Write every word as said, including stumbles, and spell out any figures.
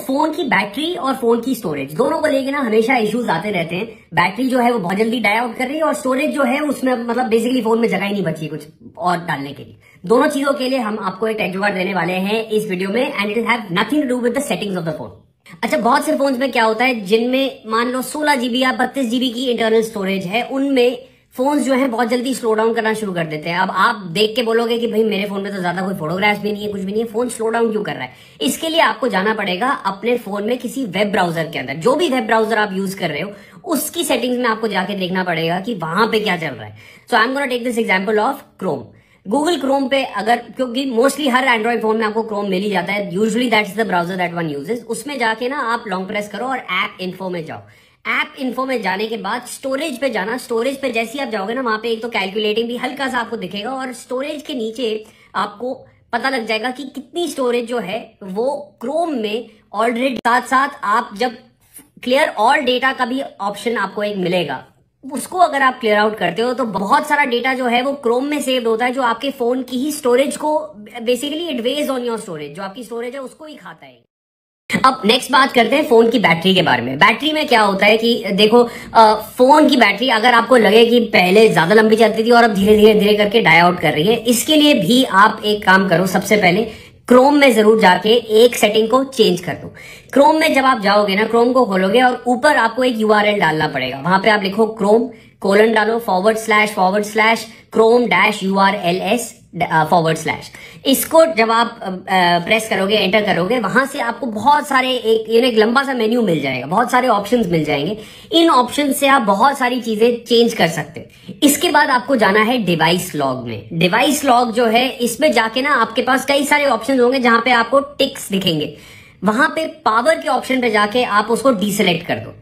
Phone की battery और phone की स्टोरेज दोनों को लेके ना हमेशा इश्यूज आते रहते हैं। बैटरी जो है वो बहुत जल्दी डाई आउट कर रही है और स्टोरेज जो है उसमें मतलब बेसिकली फोन में जगह ही नहीं बची कुछ और डालने के लिए। दोनों चीजों के लिए हम आपको एक टेक जुगाड़ देने वाले हैं इस वीडियो में, and it have nothing to do with the settings of the phone. अच्छा, बहुत से फोन्स में क्या होता है जिनमें मान लो सोलह जीबी या बत्तीस जीबी की इंटरनल स्टोरेज है, उनमें फोन्स जो है बहुत जल्दी स्लो डाउन करना शुरू कर देते हैं। अब आप देख के बोलोगे कि भाई मेरे फोन में तो ज्यादा कोई फोटोग्राफ्स भी नहीं है, कुछ भी नहीं है, फोन स्लो डाउन क्यों कर रहा है? इसके लिए आपको जाना पड़ेगा अपने फोन में किसी वेब ब्राउजर के अंदर। जो भी वेब ब्राउजर आप यूज कर रहे हो उसकी सेटिंग्स में आपको जाके देखना पड़ेगा कि वहां पे क्या चल रहा है। So I am gonna take this example of Chrome. Google Chrome पे अगर, क्योंकि मोस्टली हर एंड्रॉइड फोन में आपको क्रोम मिल ही जाता है, usually that's the browser that one uses. उसमें जाके ना आप लॉन्ग प्रेस करो और ऐप इन्फो में जाओ। ऐप इन्फो में जाने के बाद स्टोरेज पे जाना। स्टोरेज पे जैसे ही आप जाओगे ना, वहां पे एक तो कैलकुलेटिंग भी हल्का सा आपको दिखेगा और स्टोरेज के नीचे आपको पता लग जाएगा कि कितनी स्टोरेज जो है वो क्रोम में ऑलरेडी। साथ साथ आप जब क्लियर ऑल डेटा का भी ऑप्शन आपको एक मिलेगा, उसको अगर आप क्लियर आउट करते हो तो बहुत सारा डेटा जो है वो क्रोम में सेव होता है, जो आपके फोन की ही स्टोरेज को basically it weighs on your storage, जो आपकी स्टोरेज है उसको ही खाता है। अब नेक्स्ट बात करते हैं फोन की बैटरी के बारे में। बैटरी में क्या होता है कि देखो, आ, फोन की बैटरी अगर आपको लगे कि पहले ज्यादा लंबी चलती थी और अब धीरे धीरे धीरे करके डाई आउट कर रही है, इसके लिए भी आप एक काम करो। सबसे पहले क्रोम में जरूर जाके एक सेटिंग को चेंज कर दो। क्रोम में जब आप जाओगे ना, क्रोम को खोलोगे और ऊपर आपको एक यूआरएल डालना पड़ेगा। वहां पे आप लिखो क्रोम कोलन डालो forward slash forward slash Chrome dash U R L S forward slash. इसको जब आप प्रेस करोगे, एंटर करोगे, वहां से आपको बहुत सारे एक एक लंबा सा मेन्यू मिल जाएगा, बहुत सारे ऑप्शंस मिल जाएंगे। इन ऑप्शन से आप बहुत सारी चीजें चेंज कर सकते हैं। इसके बाद आपको जाना है डिवाइस लॉग में। डिवाइस लॉग जो है, इसमें जाके ना आपके पास कई सारे ऑप्शन होंगे जहां पे आपको टिक्स दिखेंगे। वहां पे पावर के ऑप्शन पे जाके आप उसको डीसेलेक्ट कर दो।